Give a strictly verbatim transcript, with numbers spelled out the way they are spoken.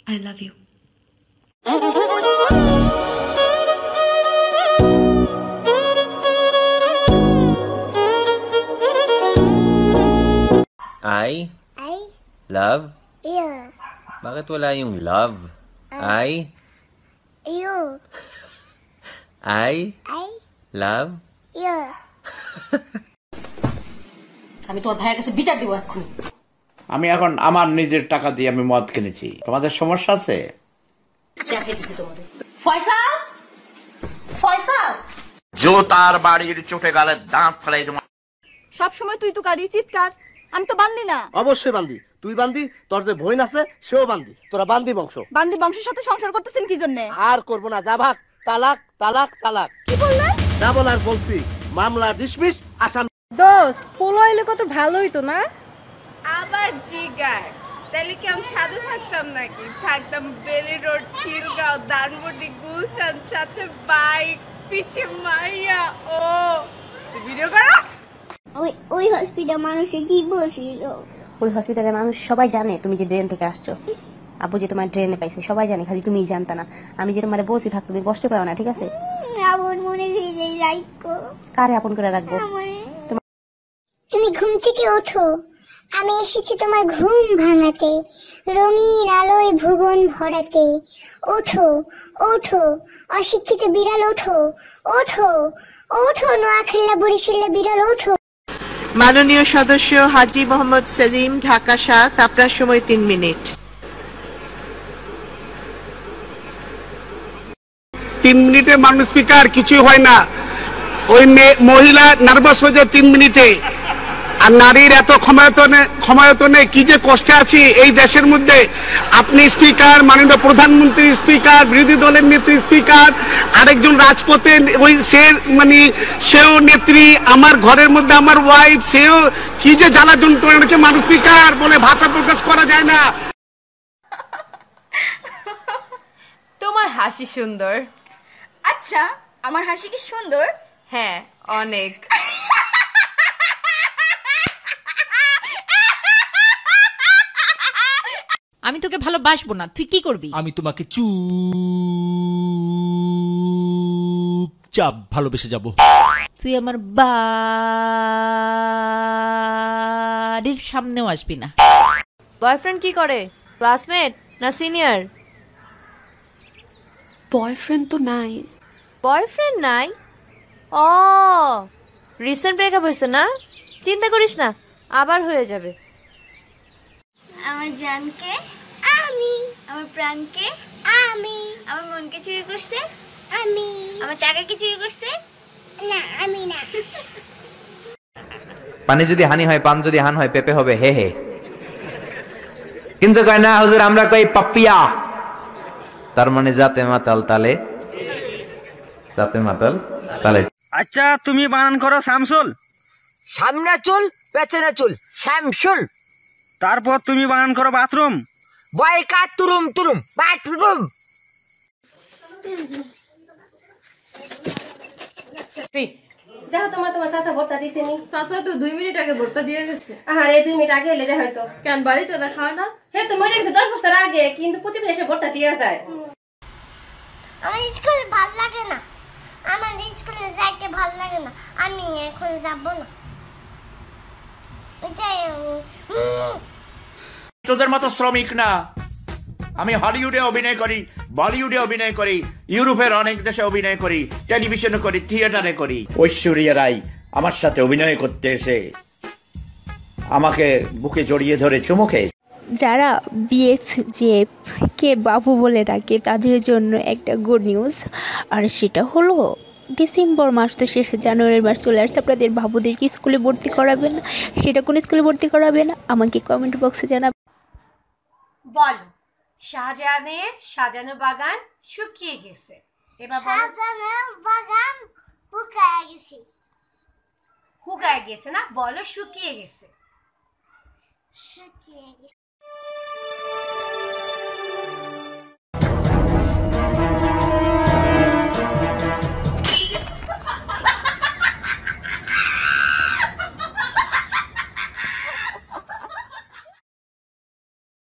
I love you. I I love. you. Bakit wala yung love? I You. I I love you. আমি তোর ভাইয়ের কাছে বিচার দিব এক্ষুনি। আমি এখন আমার নিজের টাকা দিয়ে আমি মদ কিনেছি, তোমাদের সমস্যা আছে? ফয়সাল, ফয়সাল, জোতার বাড়ির চোটে গালে দাঁত ফেলাই তোমার। সব সময় তুই তো কারি চিৎকার, আমি তো বান্দি না। অবশ্যই বান্দি, তুই বান্দি, তোর যে বোন আছে সেও বান্দি, তোরা বান্দি বংশ। বান্দি বংশের সাথে সংসার করতেছেন কি জন্য? আর করবো না, যা ভাগ, তালাক তালাক তালাক। কি বললেন? না বলার বলছি, মামলা ডিসমিস, আসামি। দোস্ত পোলো এলে কত ভালো হইতো না? আবার জিগায় তাহলে কি আমি ছাদে থাকতাম নাকি? থাকতাম বেলি রোড, খিলগাঁও, ধানমন্ডি, গুলশান, সাথে বাইক, পিছে মাইয়া। ও তুই ভিডিও করাস? ওই ওই হসপিটাল মানুষে কি বলছিল? ওই হসপিটালে মানুষ সবাই জানে তুমি যে ড্রেন থেকে আসছো। আপু যে তোমার ড্রেনে পাইছে সবাই জানে, খালি তুমিই জানতা না। আমি যে তোমার বসে থাকতো, তুমি কষ্ট পাও না, ঠিক আছে? আপন মনে গেলে রাখো। কারে আপন করে রাখবো? তুমি ঘুম থেকে ওঠো, আমি এসেছি তোমার ঘুম ভাঙাতে, রঙিন আলোয় ভুবন ভরাতে। ওঠো ওঠো অশিক্ষিত বিড়াল, ওঠো ওঠো ওঠো নোয়াখালী বরিশালে বিড়াল, ওঠো। মাননীয় সদস্য হাজী মোহাম্মদ সেলিম, ঢাকা সাত, আপনার সময় তিন মিনিট। তিন মিনিটে মাননীয় স্পিকার কিছুই হয় না। ওই মহিলা নার্ভাস হয়ে যায় তিন মিনিটে। আর নারীর এত ক্ষমতায়নে ক্ষমতায়নে কি যে কষ্টে আছি এই দেশের মধ্যে। আপনি স্পিকার, মাননীয় প্রধানমন্ত্রী স্পিকার, বিরোধী দলের নেত্রী স্পিকার, আরেকজন রাজপথের ওই সে মানে সেও নেত্রী, আমার ঘরের মধ্যে আমার ওয়াইফ, সেও কি যে জ্বালা যন্ত্রণা হচ্ছে। মানুষ স্পিকার বলে ভাষা প্রকাশ করা যায় না। তোমার হাসি সুন্দর। আচ্ছা আমার হাসি কি সুন্দর? হ্যাঁ অনেক। আমি তোকে ভালোবাসবো না, তুই কি করবি? আমি তোমাকে চুপচাপ ভালোবেসে যাব। তুই আমার বাড়ির সামনেও আসবি না। বয়ফ্রেন্ড কি করে? ক্লাসমেট না সিনিয়র? বয়ফ্রেন্ড তো নাই। বয়ফ্রেন্ড নাই? ও রিসেন্ট ব্রেকআপ হয়েছে না? চিন্তা করিস না, আবার হয়ে যাবে। আমার জানকে আমি, আমার প্রাণকে আমি, আমার মনকে চুরি করছে আমি, আমার টাকাকে চুরি করছে না আমি না। পানি যদি হানি হয়, পান যদি হান হয়, পেপে হবে হে হে। কিন্তু কয় না হুজুর, আমরা কই পাপিয়া। তার মানে জাতে মাতাল তালে, জাতে মাতাল তালে। আচ্ছা তুমি বানান করো শামসুল। সামনে চুল পেছনে চুল, শামসুল। তারপর তুমি বানান করো বাথরুম। বয়কা তুরুম তুরুম বাথরুম। দেখো তোমার তোমার চাচা ভোটটা দিছে নি? চাচা তো দুই মিনিট আগে ভোটটা দিয়ে গেছে। আর এই দুই মিনিট আগে এলে দেখা হয়তো। কেন বাড়িতে দেখা হয় না? হ্যাঁ তো মরে গেছে দশ বছর আগে, কিন্তু প্রতিদিন এসে ভোটটা দিয়ে যায়। আমার স্কুলে ভাল লাগে না, আমার স্কুলে যাইতে ভাল লাগে না, আমি এখন যাব না। তোদের মতো শ্রমিক না, আমি হলিউডে অভিনয় করি, বলিউডে অভিনয় করি, ইউরোপের অনেক দেশে অভিনয় করি, টেলিভিশনে করি, থিয়েটারে করি। ঐশ্বরিয়া রাই আমার সাথে অভিনয় করতে এসে আমাকে বুকে জড়িয়ে ধরে চুমু খেয়ে। যারা বিএফ জেএফ কে বাবু বলে ডাকে তাদের জন্য একটা গুড নিউজ, আর সেটা হলো ডিসেম্বর মাস তো শেষে জানুয়ারি মাস চলে আসছে। আপনাদের বাবুদেরকে স্কুলে ভর্তি করাবেন না, সেটা কোন স্কুলে ভর্তি করাবেন আমাকে কমেন্ট বক্সে জানাবেন। বল, শাহজাহানের সাজানো বাগান শুকিয়ে গেছে, এবার সাজানো বাগান শুকিয়ে গেছে। শুকায় গেছে না, বলো শুকিয়ে গেছে। শুকিয়ে গেছে।